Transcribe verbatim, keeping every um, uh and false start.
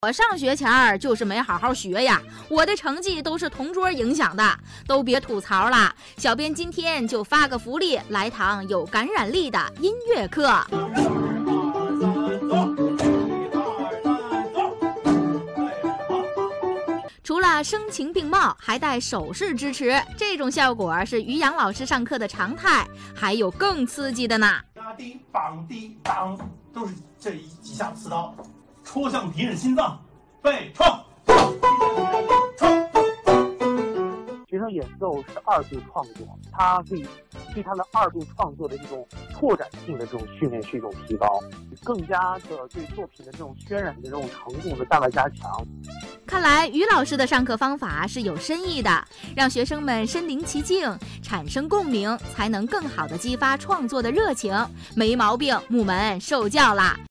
我上学前儿就是没好好学呀，我的成绩都是同桌影响的，都别吐槽了。小编今天就发个福利，来堂有感染力的音乐课。除了声情并茂，还带手势支持，这种效果是于洋老师上课的常态。还有更刺激的呢！ 压低、绑低、当，都是这一几下刺刀，戳向敌人心脏，背创。 学生演奏是二度创作，他可以对他的二度创作的这种拓展性的这种训练是一种提高，更加的对作品的这种渲染的这种程度的大大加强。 看来于老师的上课方法是有深意的，让学生们身临其境，产生共鸣，才能更好的激发创作的热情。没毛病，木门受教啦！